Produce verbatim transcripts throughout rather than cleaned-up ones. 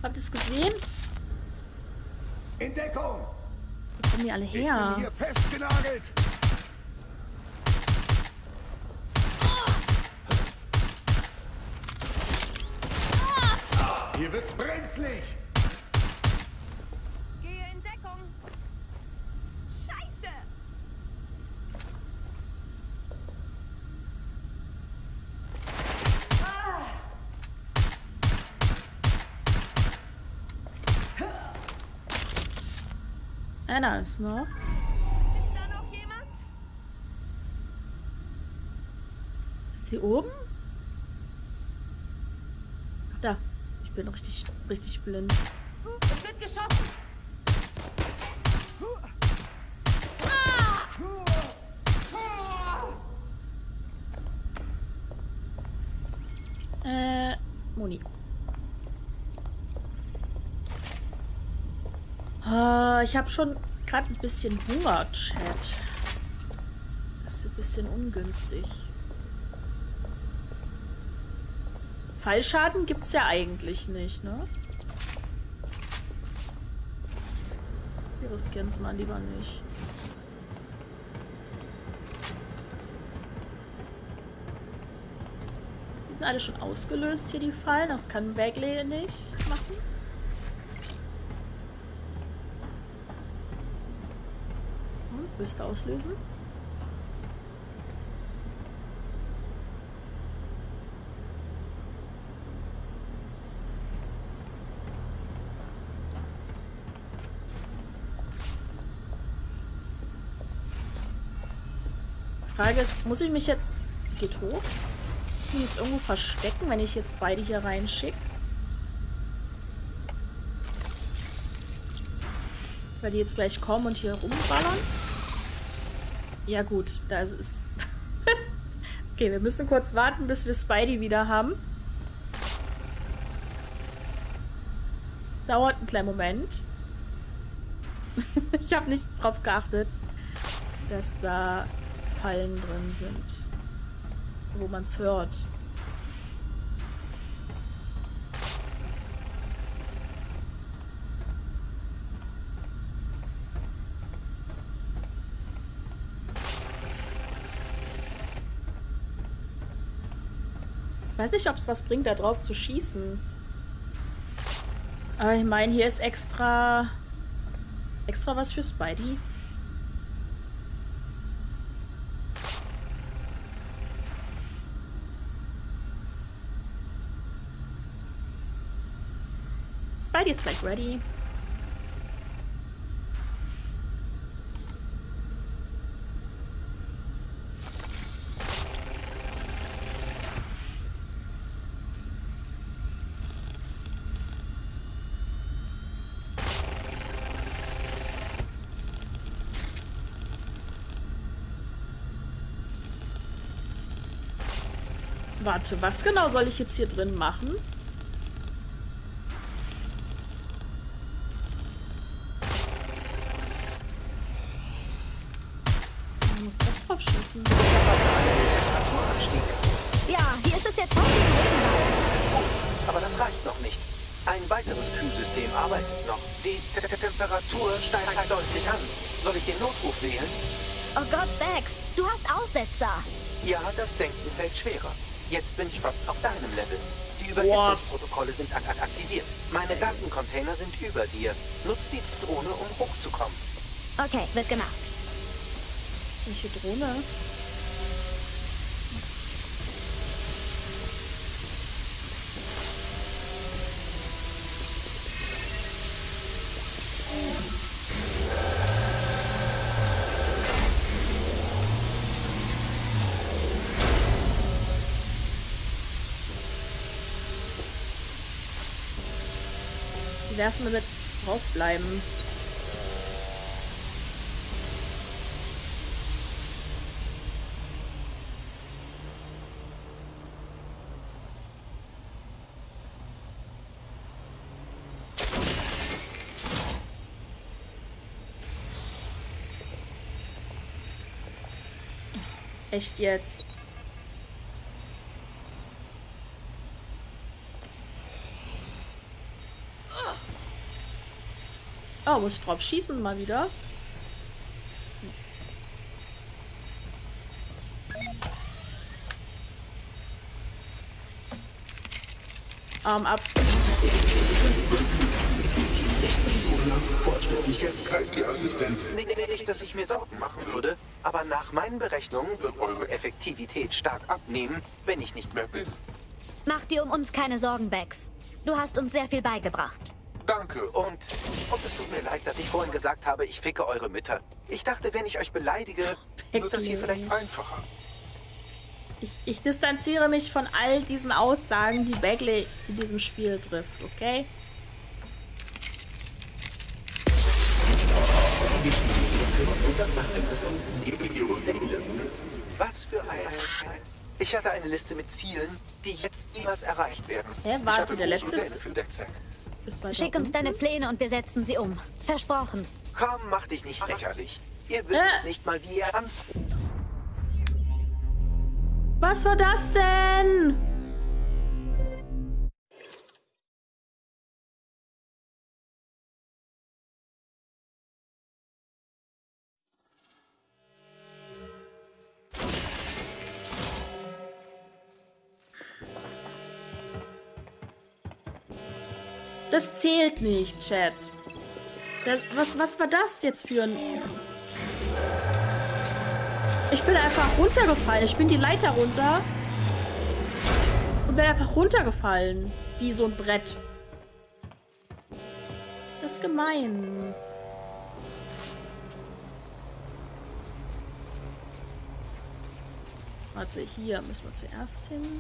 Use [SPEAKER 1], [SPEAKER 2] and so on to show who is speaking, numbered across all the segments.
[SPEAKER 1] Habt ihr es gesehen?
[SPEAKER 2] In Deckung!
[SPEAKER 1] Wo kommen die alle her?
[SPEAKER 2] Ich bin hier festgenagelt! Hier wird's brenzlig!
[SPEAKER 3] Gehe in Deckung! Scheiße!
[SPEAKER 1] Einer ist noch.
[SPEAKER 3] Ist da noch jemand?
[SPEAKER 1] Ist die oben? Ach, da. Ich bin richtig, richtig blind.
[SPEAKER 3] Es wird geschossen!
[SPEAKER 1] Äh, Moni. Ah, ich habe schon gerade ein bisschen Hunger, Chat. Das ist ein bisschen ungünstig. Fallschaden gibt's ja eigentlich nicht, ne? Wir riskieren es mal lieber nicht. Die sind alle schon ausgelöst hier, die Fallen. Das kann Bagley nicht machen. Und, willst du auslösen? Frage ist, muss ich mich jetzt... Geht hoch? Muss ich mich jetzt irgendwo verstecken, wenn ich jetzt beide hier reinschicke? Weil die jetzt gleich kommen und hier rumballern? Ja gut, da ist es... Okay, wir müssen kurz warten, bis wir Spidey wieder haben. Dauert einen kleinen Moment. Ich habe nicht drauf geachtet, dass da Fallen drin sind, wo man es hört. Ich weiß nicht, ob es was bringt, da drauf zu schießen. Aber ich meine, hier ist extra extra was für Spidey. Spidey ist gleich ready. Warte, was genau soll ich jetzt hier drin machen? Ich muss doch drauf schießen.
[SPEAKER 4] Ja, hier ist es jetzt hoffentlich Regenwald.
[SPEAKER 5] Aber das reicht noch nicht. Ein weiteres Kühlsystem arbeitet noch. Die T -T Temperatur steigt deutlich an. Soll ich den Notruf wählen?
[SPEAKER 4] Oh Gott, Bax, du hast Aussetzer.
[SPEAKER 5] Ja, das Denken fällt schwerer. Jetzt bin ich fast auf deinem Level. Die Überhitzungsprotokolle sind ak ak aktiviert. Meine Datencontainer sind über dir. Nutz die Drohne, um hochzukommen.
[SPEAKER 4] Okay, wird gemacht.
[SPEAKER 1] Welche Drohne? Wie wär's mal mit draufbleiben? Echt jetzt? Oh, muss ich drauf schießen mal wieder? Arm ab.
[SPEAKER 5] Vollständigkeitsassistent. Nicht, dass ich mir Sorgen machen würde, aber nach meinen Berechnungen wird eure Effektivität stark abnehmen, wenn ich nicht mehr bin.
[SPEAKER 4] Mach dir um uns keine Sorgen, Bex. Du hast uns sehr viel beigebracht.
[SPEAKER 5] Danke und, und es tut mir leid, dass ich vorhin gesagt habe, ich ficke eure Mütter. Ich dachte, wenn ich euch beleidige, wird das hier vielleicht einfacher.
[SPEAKER 1] Ich, ich distanziere mich von all diesen Aussagen, die Bagley in diesem Spiel trifft, okay?
[SPEAKER 5] Was für ein... Ich hatte eine Liste mit Zielen, die jetzt niemals erreicht werden.
[SPEAKER 1] Hä, warte, der letzte ist...
[SPEAKER 4] Schick uns deine Pläne und wir setzen sie um. Versprochen.
[SPEAKER 5] Komm, mach dich nicht lächerlich. Ihr wisst
[SPEAKER 1] Äh.
[SPEAKER 5] nicht mal, wie ihr anfängt.
[SPEAKER 1] Was war das denn? Das zählt nicht, Chat. Das, was, was war das jetzt für ein... Ich bin einfach runtergefallen. Ich bin die Leiter runter. Und bin einfach runtergefallen. Wie so ein Brett. Das ist gemein. Warte, hier müssen wir zuerst hin.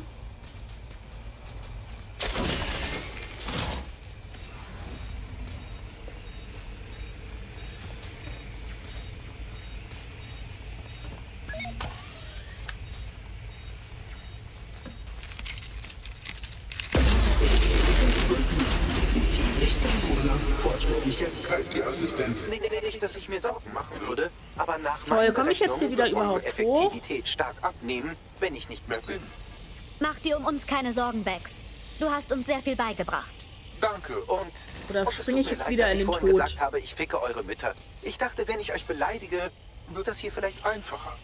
[SPEAKER 5] Nicht, dass ich mir Sorgen machen würde, aber nach
[SPEAKER 1] Toll, komme ich jetzt hier wieder überhaupt hoch?
[SPEAKER 5] Effektivität stark abnehmen, wenn ich nicht mehr bin.
[SPEAKER 4] Mach dir um uns keine Sorgen, Bex. Du hast uns sehr viel beigebracht.
[SPEAKER 5] Danke und...
[SPEAKER 1] Oder
[SPEAKER 5] und es
[SPEAKER 1] springe ich
[SPEAKER 5] tut mir
[SPEAKER 1] jetzt
[SPEAKER 5] leid,
[SPEAKER 1] wieder
[SPEAKER 5] dass
[SPEAKER 1] in
[SPEAKER 5] ich
[SPEAKER 1] den
[SPEAKER 5] vorhin
[SPEAKER 1] Tod?
[SPEAKER 5] gesagt habe, ich ficke eure Mütter. Ich dachte, wenn ich euch beleidige, wird das hier vielleicht einfacher.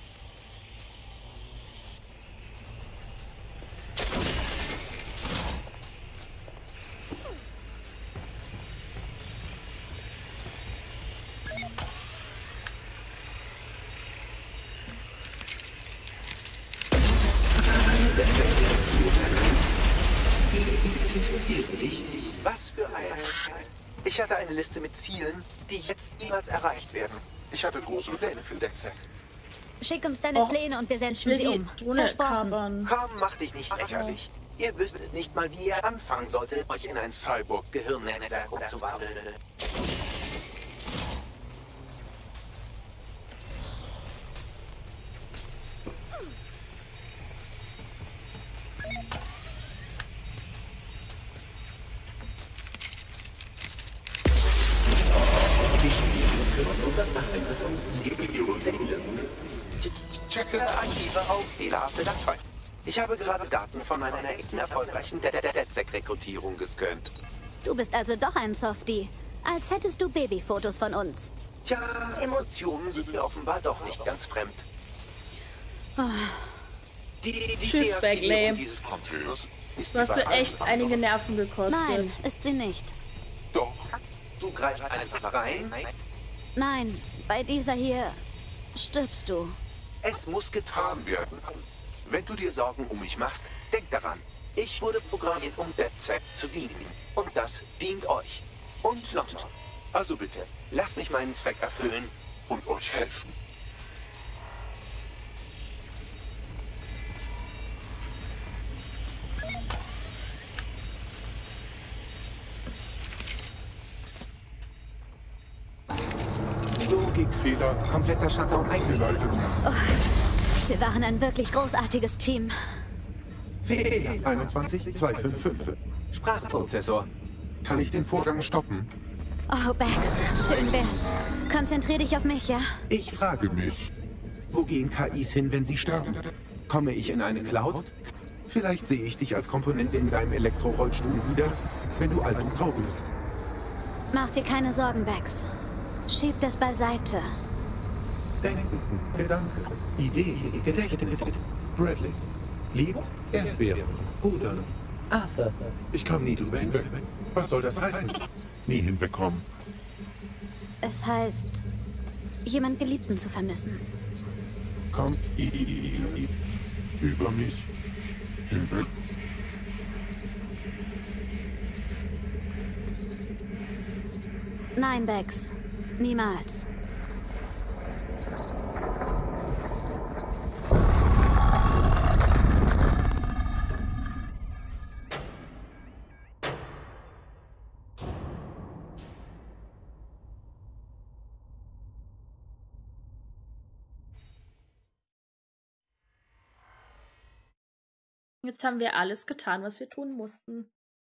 [SPEAKER 5] Was für ein... Ich hatte eine Liste mit Zielen, die jetzt niemals erreicht werden. Ich hatte große Pläne für DedSec.
[SPEAKER 4] Schick uns deine
[SPEAKER 1] Och,
[SPEAKER 4] Pläne und wir
[SPEAKER 1] Ich
[SPEAKER 4] setzen
[SPEAKER 1] will
[SPEAKER 4] sie
[SPEAKER 1] die
[SPEAKER 4] um.
[SPEAKER 1] Drohne
[SPEAKER 4] Versprochen.
[SPEAKER 1] kapern.
[SPEAKER 5] Komm, mach dich nicht lächerlich. Ihr wüsstet nicht mal, wie ihr anfangen solltet, euch in ein Cyborg-Gehirnnetzwerk umzuwandeln. Checke Archive auf fehlerhafte Dateien. Ich habe gerade Daten von meiner nächsten erfolgreichen DedSec-Rekrutierung gescannt.
[SPEAKER 4] Du bist also doch ein Softie. Als hättest du Babyfotos von uns.
[SPEAKER 5] Tja, Emotionen sind mir offenbar doch nicht ganz fremd. Die, die, die
[SPEAKER 1] Tschüss, Bagley.
[SPEAKER 5] Deaktivierung dieses Containers ist
[SPEAKER 1] Du hast
[SPEAKER 5] wie
[SPEAKER 1] mir
[SPEAKER 5] bei allen
[SPEAKER 1] echt einige
[SPEAKER 5] anderen.
[SPEAKER 1] Nerven gekostet.
[SPEAKER 4] Nein, ist sie nicht.
[SPEAKER 5] Doch. Du greifst einfach rein.
[SPEAKER 4] Nein, bei dieser hier stirbst du.
[SPEAKER 5] Es muss getan werden. Wenn du dir Sorgen um mich machst, denk daran. Ich wurde programmiert, um DedSec zu dienen. Und das dient euch. Und noch noch. Also bitte, lasst mich meinen Zweck erfüllen und euch helfen.
[SPEAKER 2] Logikfehler. Kompletter Shutdown eingeleitet.
[SPEAKER 4] Wir waren ein wirklich großartiges Team.
[SPEAKER 2] Fehler einundzwanzig zweihundertfünfundfünfzig.
[SPEAKER 5] Sprachprozessor.
[SPEAKER 2] Kann ich den Vorgang stoppen?
[SPEAKER 4] Oh, Bex, schön wär's. Konzentrier dich auf mich, ja?
[SPEAKER 2] Ich frage mich, wo gehen K Is hin, wenn sie sterben? Komme ich in eine Cloud? Vielleicht sehe ich dich als Komponente in deinem Elektrorollstuhl wieder, wenn du alt und grau bist.
[SPEAKER 4] Mach dir keine Sorgen, Bex. Schieb das beiseite.
[SPEAKER 2] Denken, Gedanke, Idee, Gedächtnis. Bradley. Lieb, Erdbeeren, Rudern. Arthur. Ich komme nie drüber hinweg. Was soll das heißen? Nie hinwegkommen.
[SPEAKER 4] Es heißt, jemand Geliebten zu vermissen.
[SPEAKER 2] Kommt ihr über mich hinweg?
[SPEAKER 4] Nein, Bex. Niemals.
[SPEAKER 1] Jetzt haben wir alles getan, was wir tun mussten.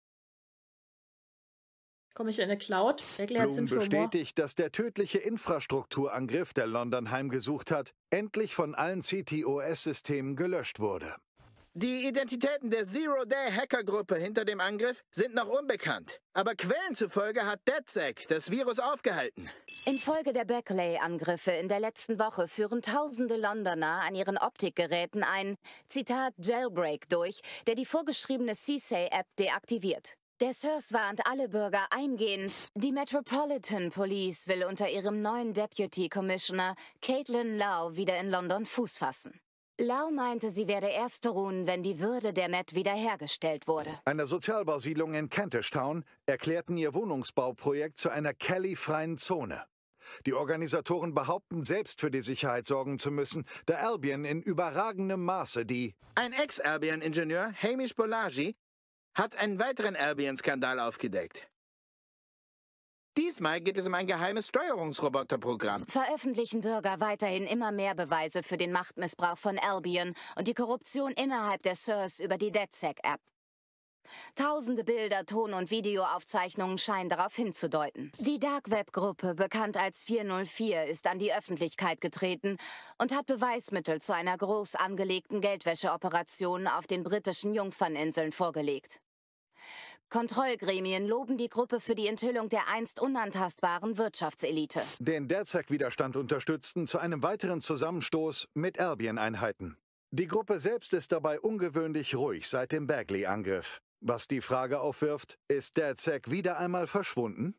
[SPEAKER 1] Komme ich in eine Cloud?
[SPEAKER 6] Bloom bestätigt, dass der tödliche Infrastrukturangriff, der London heimgesucht hat, endlich von allen C T O S-Systemen gelöscht wurde.
[SPEAKER 7] Die Identitäten der Zero-Day-Hackergruppe hinter dem Angriff sind noch unbekannt. Aber Quellen zufolge hat DedSec das Virus aufgehalten.
[SPEAKER 8] Infolge der Berkeley-Angriffe in der letzten Woche führen tausende Londoner an ihren Optikgeräten ein, Zitat, Jailbreak durch, der die vorgeschriebene C S A Y-App deaktiviert. Der S I R S warnt alle Bürger eingehend, die Metropolitan Police will unter ihrem neuen Deputy Commissioner Caitlin Lau wieder in London Fuß fassen. Lau meinte, sie werde erst ruhen, wenn die Würde der Met wiederhergestellt wurde.
[SPEAKER 6] Eine Sozialbausiedlung in Kentish Town erklärten ihr Wohnungsbauprojekt zu einer Kelly-freien Zone. Die Organisatoren behaupten, selbst für die Sicherheit sorgen zu müssen, da Albion in überragendem Maße die...
[SPEAKER 7] Ein Ex-Albion-Ingenieur, Hamish Bolaji, hat einen weiteren Albion-Skandal aufgedeckt. Diesmal geht es um ein geheimes Steuerungsroboterprogramm.
[SPEAKER 8] Veröffentlichen Bürger weiterhin immer mehr Beweise für den Machtmissbrauch von Albion und die Korruption innerhalb der S I R S über die DedSec-App. Tausende Bilder, Ton- und Videoaufzeichnungen scheinen darauf hinzudeuten. Die Dark-Web-Gruppe, bekannt als vier null vier, ist an die Öffentlichkeit getreten und hat Beweismittel zu einer groß angelegten Geldwäscheoperation auf den britischen Jungferninseln vorgelegt. Kontrollgremien loben die Gruppe für die Enthüllung der einst unantastbaren Wirtschaftselite.
[SPEAKER 6] Den DedSec-Widerstand unterstützten zu einem weiteren Zusammenstoß mit Albion-Einheiten. Die Gruppe selbst ist dabei ungewöhnlich ruhig seit dem Bagley-Angriff. Was die Frage aufwirft, ist DedSec wieder einmal verschwunden?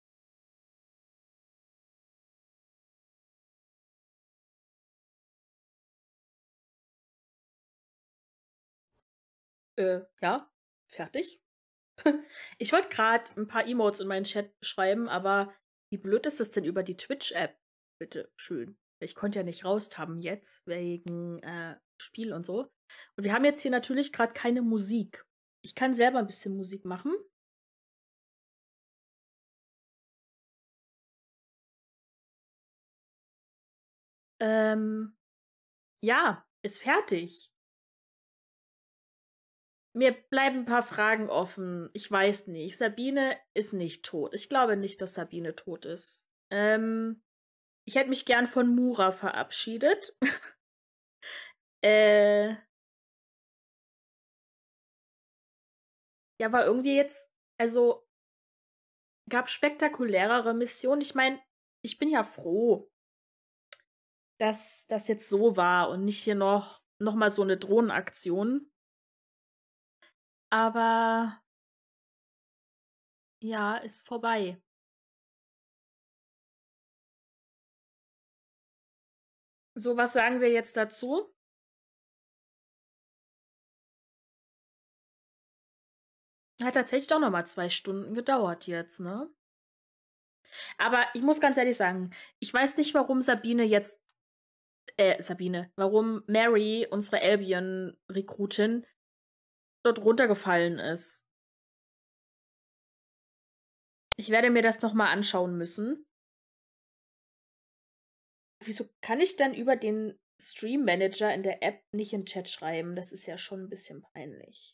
[SPEAKER 1] Äh, ja, fertig. Ich wollte gerade ein paar Emotes in meinen Chat schreiben, aber wie blöd ist das denn über die Twitch-App? Bitte schön. Ich konnte ja nicht raustaben jetzt, wegen äh, Spiel und so. Und wir haben jetzt hier natürlich gerade keine Musik. Ich kann selber ein bisschen Musik machen. Ähm, ja, ist fertig. Mir bleiben ein paar Fragen offen. Ich weiß nicht. Sabine ist nicht tot. Ich glaube nicht, dass Sabine tot ist. Ähm, ich hätte mich gern von Mura verabschiedet. äh. Ja, aber irgendwie jetzt, also, gab spektakulärere Missionen. Ich meine, ich bin ja froh, dass das jetzt so war und nicht hier noch, noch mal so eine Drohnenaktion. Aber ja, ist vorbei. So, was sagen wir jetzt dazu? Hat tatsächlich doch noch mal zwei Stunden gedauert jetzt, ne? Aber ich muss ganz ehrlich sagen, ich weiß nicht, warum Sabine jetzt, äh, Sabine, warum Mary, unsere Albion-Rekrutin, dort runtergefallen ist. Ich werde mir das nochmal anschauen müssen. Wieso kann ich dann über den Stream Manager in der App nicht im Chat schreiben? Das ist ja schon ein bisschen peinlich.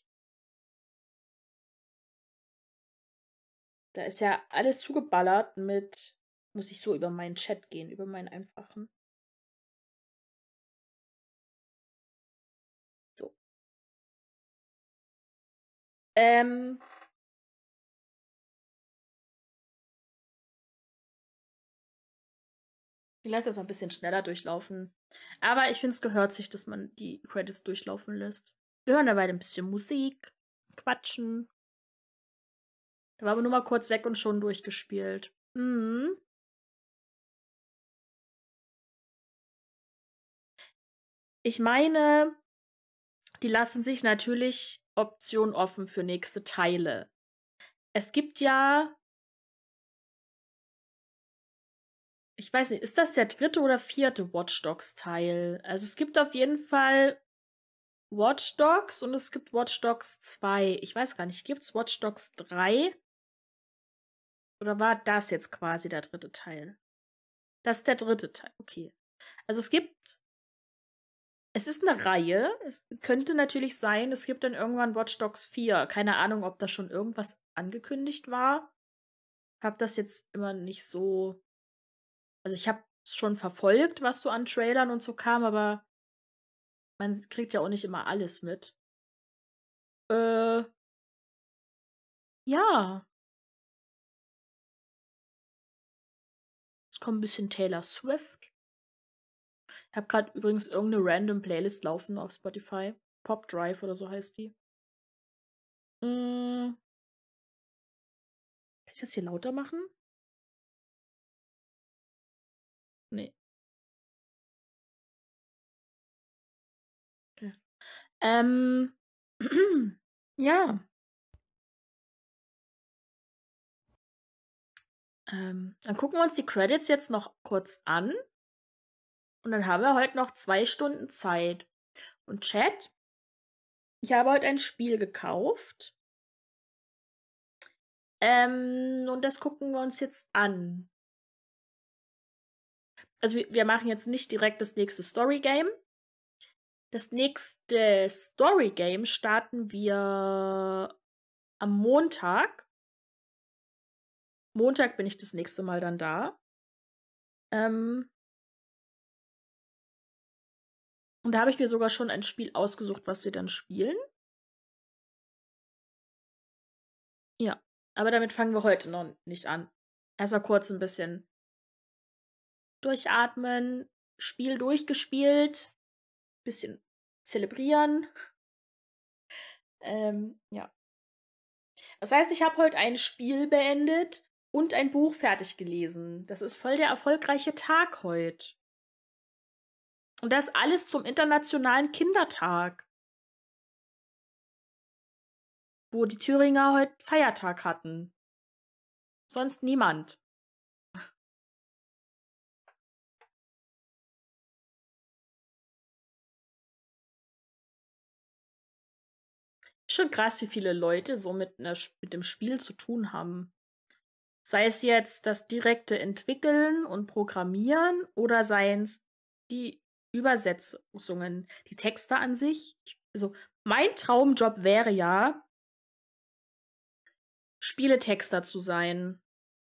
[SPEAKER 1] Da ist ja alles zugeballert mit, muss ich so über meinen Chat gehen, über meinen einfachen. So. Ähm. Ich lasse das mal ein bisschen schneller durchlaufen. Aber ich finde, es gehört sich, dass man die Credits durchlaufen lässt. Wir hören dabei ein bisschen Musik, quatschen. Da war aber nur mal kurz weg und schon durchgespielt. Mhm. Ich meine, die lassen sich natürlich Optionen offen für nächste Teile. Es gibt ja, ich weiß nicht, ist das der dritte oder vierte Watch Dogs Teil? Also es gibt auf jeden Fall Watch Dogs und es gibt Watch Dogs zwei. Ich weiß gar nicht, gibt's Watch Dogs drei? Oder war das jetzt quasi der dritte Teil? Das ist der dritte Teil, okay. Also es gibt, es ist eine Reihe. Es könnte natürlich sein, es gibt dann irgendwann Watch Dogs vier. Keine Ahnung, ob da schon irgendwas angekündigt war. Hab das jetzt immer nicht so, also ich habe es schon verfolgt, was so an Trailern und so kam, aber man kriegt ja auch nicht immer alles mit. Äh, ja. Es kommt ein bisschen Taylor Swift. Ich habe gerade übrigens irgendeine random Playlist laufen auf Spotify. Pop Drive oder so heißt die. Hm. Kann ich das hier lauter machen? Nee. Okay. Ähm. ja. Ähm, dann gucken wir uns die Credits jetzt noch kurz an. Und dann haben wir heute noch zwei Stunden Zeit. Und Chat, ich habe heute ein Spiel gekauft. Ähm, und das gucken wir uns jetzt an. Also wir, wir machen jetzt nicht direkt das nächste Story-Game. Das nächste Story-Game starten wir am Montag. Montag bin ich das nächste Mal dann da. Ähm, und da habe ich mir sogar schon ein Spiel ausgesucht, was wir dann spielen. Ja, aber damit fangen wir heute noch nicht an. Erstmal kurz ein bisschen durchatmen, Spiel durchgespielt, bisschen zelebrieren. Ähm, ja. Das heißt, ich habe heute ein Spiel beendet und ein Buch fertig gelesen. Das ist voll der erfolgreiche Tag heute. Und das alles zum Internationalen Kindertag. Wo die Thüringer heute Feiertag hatten. Sonst niemand. Schon krass, wie viele Leute so mit, einer, mit dem Spiel zu tun haben. Sei es jetzt das direkte Entwickeln und Programmieren oder seien es die Übersetzungen, die Texte an sich. Also mein Traumjob wäre ja, Spieletexter zu sein.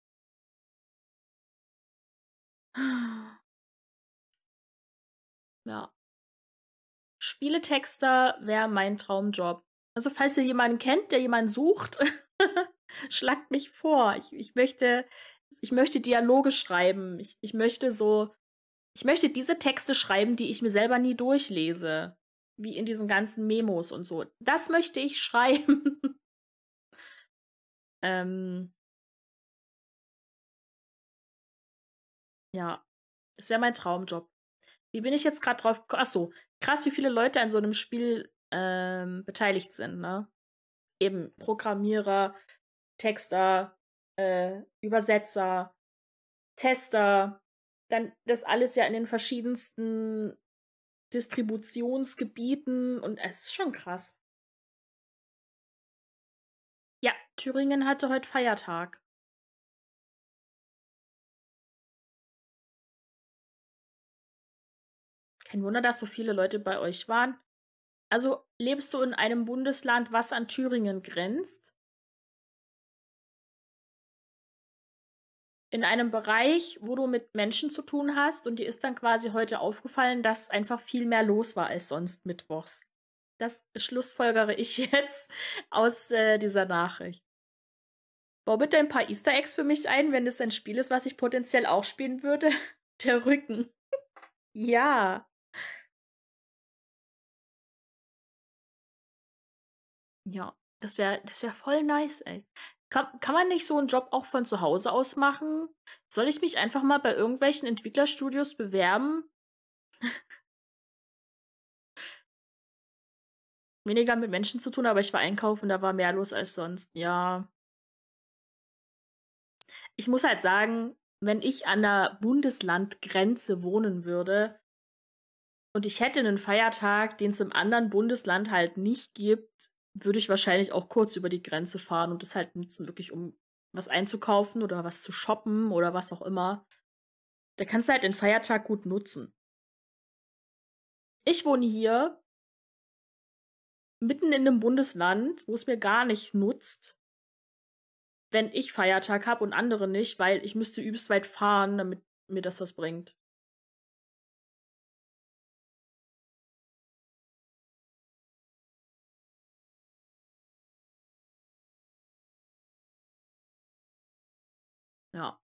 [SPEAKER 1] Ja. Spieletexter wäre mein Traumjob. Also falls ihr jemanden kennt, der jemanden sucht, schlagt mich vor. Ich, ich möchte, ich möchte Dialoge schreiben. Ich, ich möchte so, ich möchte diese Texte schreiben, die ich mir selber nie durchlese. Wie in diesen ganzen Memos und so. Das möchte ich schreiben. ähm, ja, das wäre mein Traumjob. Wie bin ich jetzt gerade drauf? Achso, krass, wie viele Leute an so einem Spiel ähm, beteiligt sind, ne? Eben Programmierer, Texter, äh, Übersetzer, Tester, dann das alles ja in den verschiedensten Distributionsgebieten und es ist schon krass. Ja, Thüringen hatte heute Feiertag. Kein Wunder, dass so viele Leute bei euch waren. Also lebst du in einem Bundesland, was an Thüringen grenzt? In einem Bereich, wo du mit Menschen zu tun hast und dir ist dann quasi heute aufgefallen, dass einfach viel mehr los war als sonst mittwochs. Das schlussfolgere ich jetzt aus äh, dieser Nachricht. Bau bitte ein paar Easter Eggs für mich ein, wenn es ein Spiel ist, was ich potenziell auch spielen würde. Der Rücken. Ja. Ja, das wäre das wäre voll nice, ey. Kann, kann man nicht so einen Job auch von zu Hause aus machen? Soll ich mich einfach mal bei irgendwelchen Entwicklerstudios bewerben? Weniger mit Menschen zu tun, aber ich war einkaufen, da war mehr los als sonst. Ja. Ich muss halt sagen, wenn ich an der Bundeslandgrenze wohnen würde und ich hätte einen Feiertag, den es im anderen Bundesland halt nicht gibt, würde ich wahrscheinlich auch kurz über die Grenze fahren und das halt nutzen, wirklich um was einzukaufen oder was zu shoppen oder was auch immer. Da kannst du halt den Feiertag gut nutzen. Ich wohne hier mitten in einem Bundesland, wo es mir gar nicht nutzt, wenn ich Feiertag habe und andere nicht, weil ich müsste übelst weit fahren, damit mir das was bringt. Ja.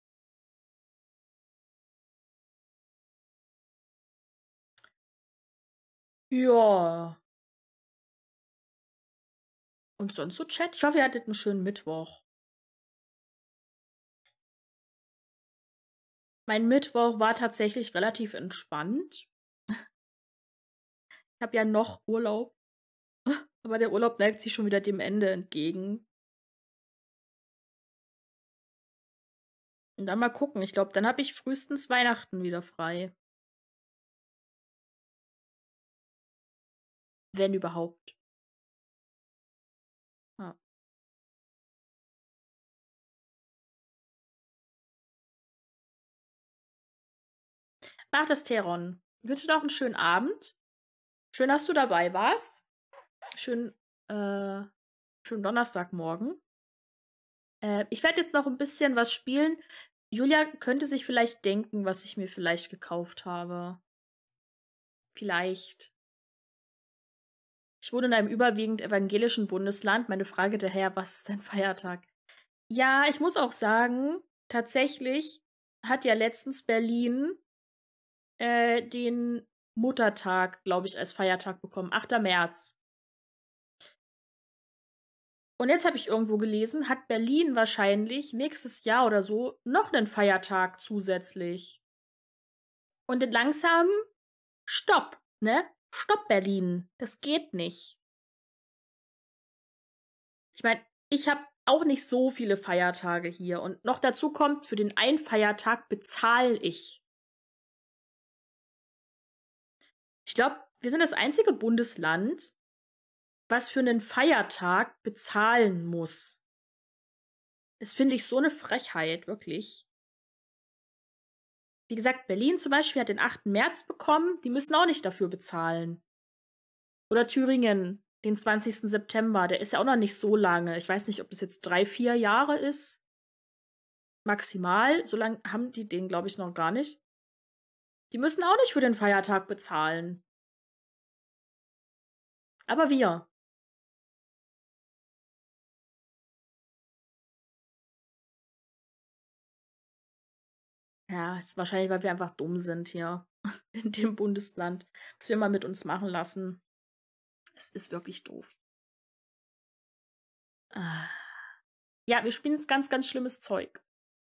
[SPEAKER 1] Ja. Und sonst so Chat? Ich hoffe, ihr hattet einen schönen Mittwoch. Mein Mittwoch war tatsächlich relativ entspannt. Ich habe ja noch Urlaub. Aber der Urlaub neigt sich schon wieder dem Ende entgegen. Und dann mal gucken. Ich glaube, dann habe ich frühestens Weihnachten wieder frei. Wenn überhaupt. Ja. Ach, das Teron. Ich wünsche dir noch einen schönen Abend. Schön, dass du dabei warst. Schön, äh, schönen Donnerstagmorgen. Äh, ich werde jetzt noch ein bisschen was spielen. Julia könnte sich vielleicht denken, was ich mir vielleicht gekauft habe. Vielleicht. Ich wohne in einem überwiegend evangelischen Bundesland. Meine Frage daher, was ist dein Feiertag? Ja, ich muss auch sagen, tatsächlich hat ja letztens Berlin äh, den Muttertag, glaube ich, als Feiertag bekommen. achter März. Und jetzt habe ich irgendwo gelesen, hat Berlin wahrscheinlich nächstes Jahr oder so noch einen Feiertag zusätzlich. Und dann langsam, stopp, ne? Stopp, Berlin. Das geht nicht. Ich meine, ich habe auch nicht so viele Feiertage hier. Und noch dazu kommt, für den einen Feiertag bezahle ich. Ich glaube, wir sind das einzige Bundesland, was für einen Feiertag bezahlen muss. Das finde ich so eine Frechheit, wirklich. Wie gesagt, Berlin zum Beispiel hat den achten März bekommen. Die müssen auch nicht dafür bezahlen. Oder Thüringen, den zwanzigsten September. Der ist ja auch noch nicht so lange. Ich weiß nicht, ob das jetzt drei, vier Jahre ist. Maximal. So lange haben die den, glaube ich, noch gar nicht. Die müssen auch nicht für den Feiertag bezahlen. Aber wir. Ja, ist wahrscheinlich, weil wir einfach dumm sind hier in dem Bundesland, was wir mal mit uns machen lassen. Es ist wirklich doof. Ah. Ja, wir spielen jetzt ganz, ganz schlimmes Zeug.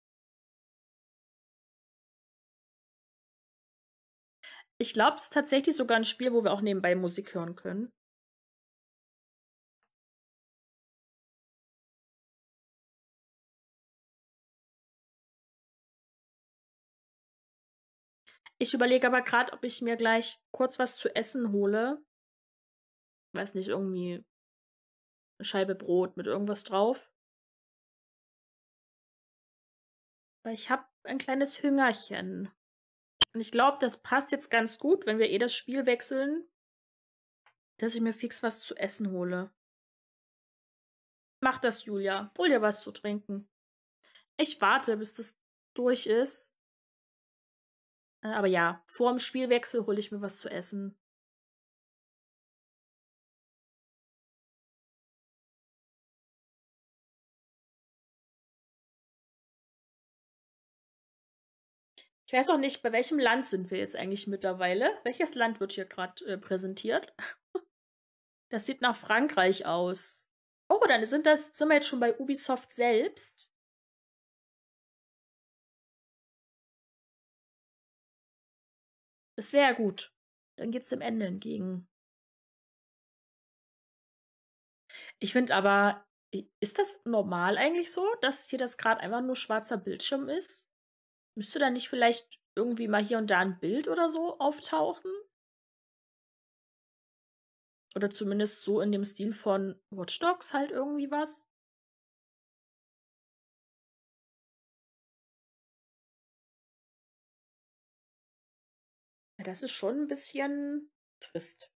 [SPEAKER 1] Ich glaube, es ist tatsächlich sogar ein Spiel, wo wir auch nebenbei Musik hören können. Ich überlege aber gerade, ob ich mir gleich kurz was zu essen hole. Weiß nicht, irgendwie eine Scheibe Brot mit irgendwas drauf. Weil ich habe ein kleines Hüngerchen. Und ich glaube, das passt jetzt ganz gut, wenn wir eh das Spiel wechseln, dass ich mir fix was zu essen hole. Mach das, Julia. Hol dir was zu trinken. Ich warte, bis das durch ist. Aber ja, vor dem Spielwechsel hole ich mir was zu essen. Ich weiß auch nicht, bei welchem Land sind wir jetzt eigentlich mittlerweile? Welches Land wird hier gerade äh, präsentiert? Das sieht nach Frankreich aus. Oh, dann sind, das, sind wir jetzt schon bei Ubisoft selbst. Das wäre ja gut. Dann geht's dem Ende entgegen. Ich finde aber, ist das normal eigentlich so, dass hier das gerade einfach nur schwarzer Bildschirm ist? Müsste da nicht vielleicht irgendwie mal hier und da ein Bild oder so auftauchen? Oder zumindest so in dem Stil von Watch Dogs halt irgendwie was? Ja, das ist schon ein bisschen trist.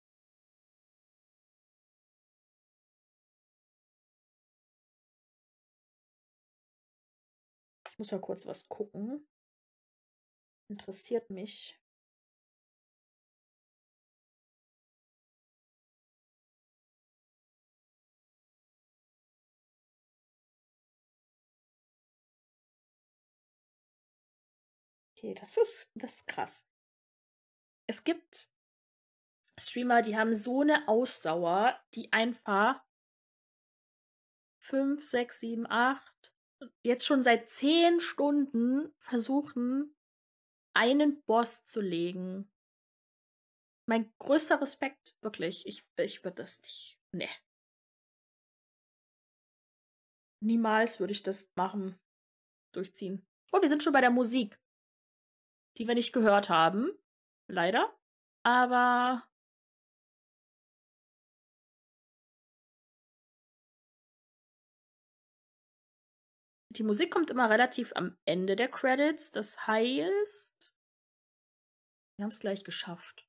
[SPEAKER 1] Ich muss mal kurz was gucken. Interessiert mich. Okay, das ist, das ist krass. Es gibt Streamer, die haben so eine Ausdauer, die einfach fünf, sechs, sieben, acht, jetzt schon seit zehn Stunden versuchen, einen Boss zu legen. Mein größter Respekt, wirklich. Ich, ich würde das nicht. Nee. Niemals würde ich das machen. Durchziehen. Oh, wir sind schon bei der Musik. Die wir nicht gehört haben. Leider. Aber die Musik kommt immer relativ am Ende der Credits. Das heißt, wir haben es gleich geschafft.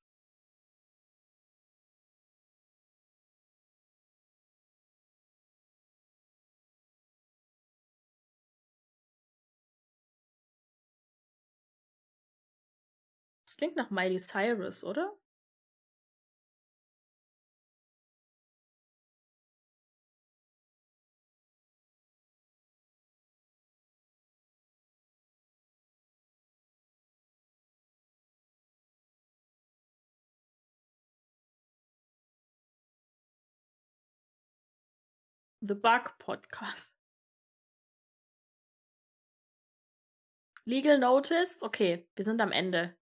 [SPEAKER 1] Das klingt nach Miley Cyrus, oder? The Bug Podcast. Legal Notice? Okay, wir sind am Ende.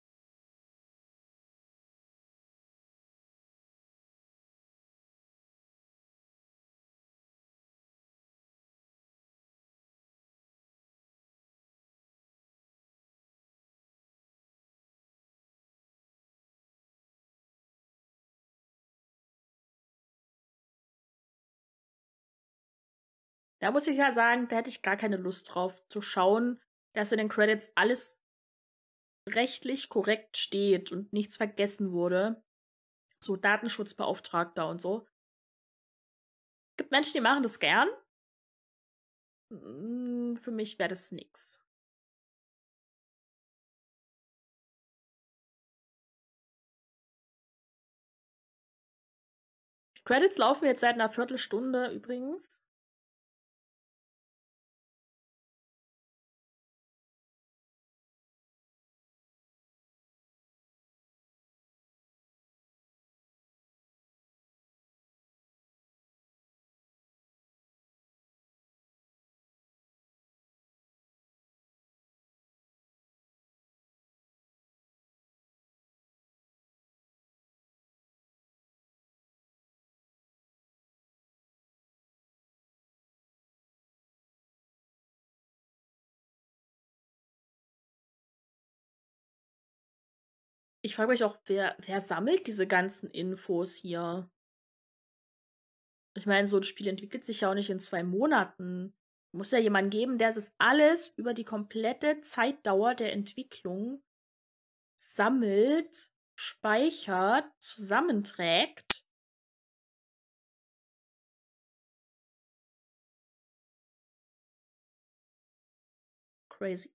[SPEAKER 1] Da muss ich ja sagen, da hätte ich gar keine Lust drauf zu schauen, dass in den Credits alles rechtlich korrekt steht und nichts vergessen wurde. So Datenschutzbeauftragter und so. Es gibt Menschen, die machen das gern. Für mich wäre das nix. Die Credits laufen jetzt seit einer Viertelstunde übrigens. Ich frage mich auch, wer, wer sammelt diese ganzen Infos hier? Ich meine, so ein Spiel entwickelt sich ja auch nicht in zwei Monaten. Muss ja jemanden geben, der das alles über die komplette Zeitdauer der Entwicklung sammelt, speichert, zusammenträgt. Crazy.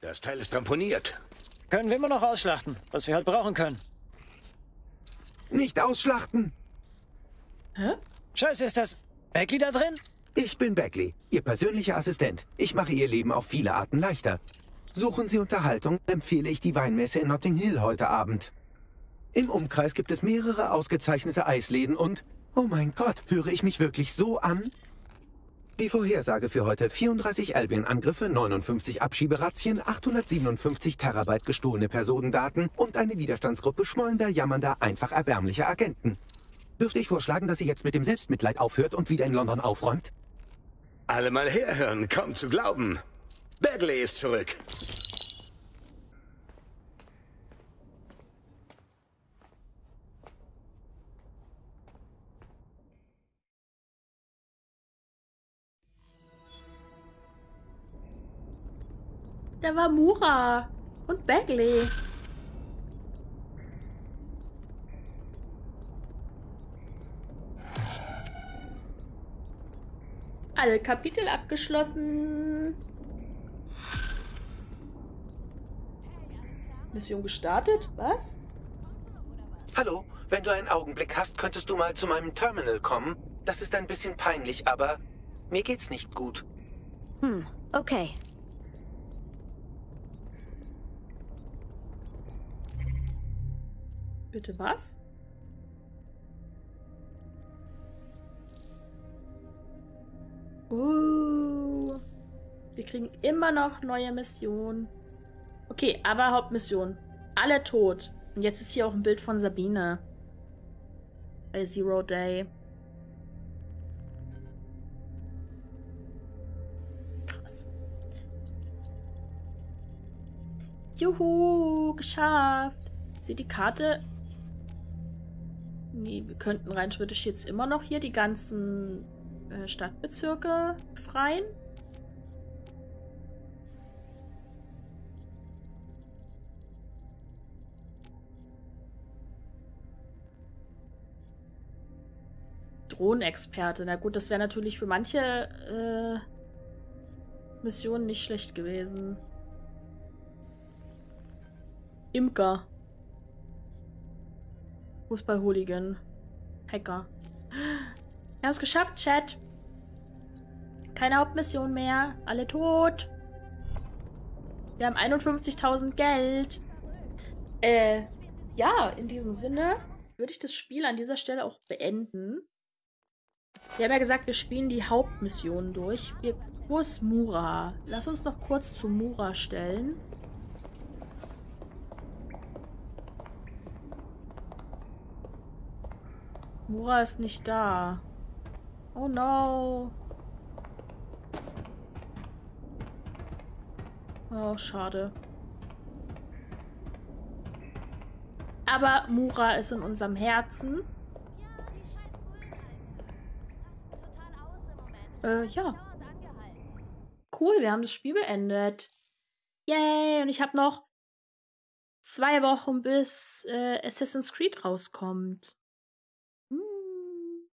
[SPEAKER 9] Das Teil ist ramponiert.
[SPEAKER 10] Können wir immer noch ausschlachten, was wir halt brauchen können.
[SPEAKER 2] Nicht ausschlachten!
[SPEAKER 1] Hä?
[SPEAKER 10] Scheiße, ist das Bagley da drin?
[SPEAKER 2] Ich bin Bagley, Ihr persönlicher Assistent. Ich mache Ihr Leben auf viele Arten leichter. Suchen Sie Unterhaltung, empfehle ich die Weinmesse in Notting Hill heute Abend. Im Umkreis gibt es mehrere ausgezeichnete Eisläden und... Oh mein Gott, höre ich mich wirklich so an? Die Vorhersage für heute: vierunddreißig Albion-Angriffe, neunundfünfzig Abschieberazzien, achthundertsiebenundfünfzig Terabyte gestohlene Personendaten und eine Widerstandsgruppe schmollender, jammernder, einfach erbärmlicher Agenten. Dürfte ich vorschlagen, dass sie jetzt mit dem Selbstmitleid aufhört und wieder in London aufräumt?
[SPEAKER 9] Alle mal herhören, kaum zu glauben. Bagley ist zurück.
[SPEAKER 1] Da war Mura und Bagley. Alle Kapitel abgeschlossen. Mission gestartet? Was?
[SPEAKER 5] Hallo, wenn du einen Augenblick hast, könntest du mal zu meinem Terminal kommen? Das ist ein bisschen peinlich, aber mir geht's nicht gut.
[SPEAKER 4] Hm, okay.
[SPEAKER 1] Bitte was? Uh, wir kriegen immer noch neue Missionen. Okay, aber Hauptmission. Alle tot. Und jetzt ist hier auch ein Bild von Sabine. Bei Zero Day. Krass. Juhu, geschafft. Sieht die Karte... Nee, wir könnten rein theoretisch jetzt immer noch hier die ganzen äh, Stadtbezirke befreien. Drohnenexperte. Na gut, das wäre natürlich für manche äh, Missionen nicht schlecht gewesen. Imker. Fußball-Hooligan. Hacker. Wir haben es geschafft, Chat. Keine Hauptmission mehr. Alle tot. Wir haben einundfünfzigtausend Geld. Äh, ja, in diesem Sinne würde ich das Spiel an dieser Stelle auch beenden. Wir haben ja gesagt, wir spielen die Hauptmissionen durch. Wir, wo ist Mura? Lass uns noch kurz zu Mura stellen. Mura ist nicht da. Oh no. Oh, schade. Aber Mura ist in unserem Herzen. Äh, ja. Cool, wir haben das Spiel beendet. Yay! Und ich habe noch zwei Wochen, bis äh, Assassin's Creed rauskommt. Hm.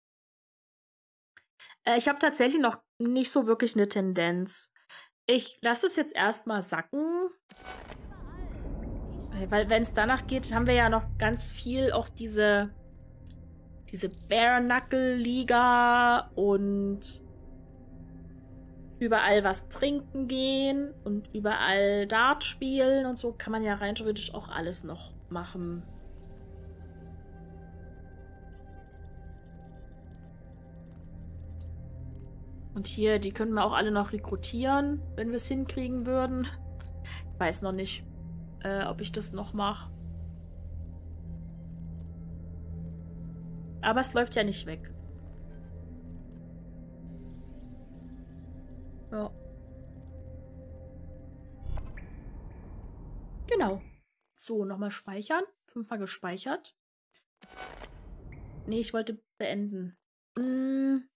[SPEAKER 1] Äh, ich habe tatsächlich noch nicht so wirklich eine Tendenz. Ich lasse es jetzt erstmal sacken. Weil wenn es danach geht, haben wir ja noch ganz viel auch diese diese Bare-Knuckle-Liga und überall was trinken gehen und überall Dart spielen und so kann man ja rein theoretisch auch alles noch machen. Und hier, die können wir auch alle noch rekrutieren, wenn wir es hinkriegen würden. Ich weiß noch nicht, äh, ob ich das noch mache. Aber es läuft ja nicht weg. Ja. Genau. So, nochmal speichern. Fünfmal gespeichert. Nee, ich wollte beenden. Hm.